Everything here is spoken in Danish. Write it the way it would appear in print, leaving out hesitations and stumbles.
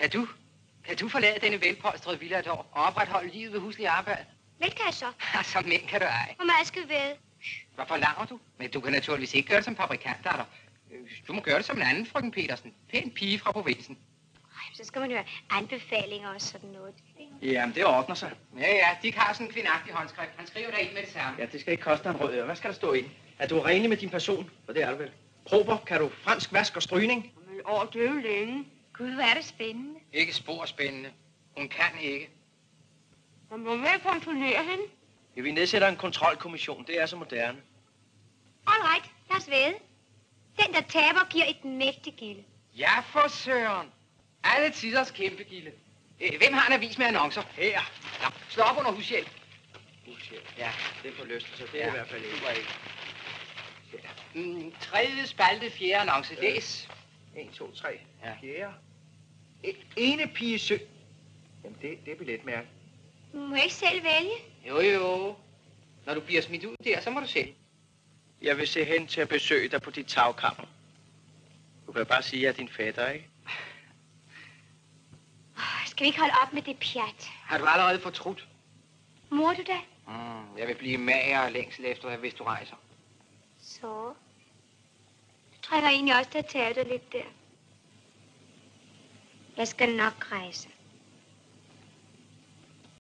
Kan du forlade denne velpolstrede villa et år og opretholde livet ved huslig arbejde? Vel kan jeg så. Som mænd kan du ej. Hvor meget skal ved? Hvad forlanger du? Men du kan naturligvis ikke gøre det som fabrikantdatter. Du må gøre det som en anden, frøken Petersen. Pæn pige fra provinsen. Så skal man jo have anbefalinger og sådan noget. Jamen, det ordner sig. Ja, Dick har sådan en kvindagtig håndskrift. Han skriver der ind med det samme. Ja, det skal ikke koste en rød øre. Hvad skal der stå i? Er du renlig med din person? For det er du vel. Prober, kan du fransk vask og strygning? Men det er jo længe. Gud, hvor er det spændende. Ikke spor spændende. Hun kan ikke. Man må vel kontrollere hende. Ja, vi nedsætter en kontrolkommission. Det er så moderne. All right, lad os væde. Den, der taber, giver et mægtigt gilde. Ja, for søren. Alle tiders kæmpe gilde. Hvem har en avis med annoncer? Her. Nå, slå op under hushjælp. Hushjælp. Ja, det er forlystelse. Det er i hvert fald ikke. Tredje spalte, fjerde annonce. Læs. 1, 2, 3. Ja. Fjerde. Ene pige sø. Jamen, det er billetmærke. Du må ikke selv vælge. Jo. Når du bliver smidt ud der, så må du selv. Jeg vil se hen til at besøge dig på dit tagkammer. Du kan bare sige, at jeg er din fætter, ikke? Skal vi ikke holde op med det pjat? Har du allerede fortrudt? Mor du da? Jeg vil blive mager og længsel efter, hvis du rejser. Så? Du trænger egentlig også til at tage dig lidt der. Jeg skal nok rejse.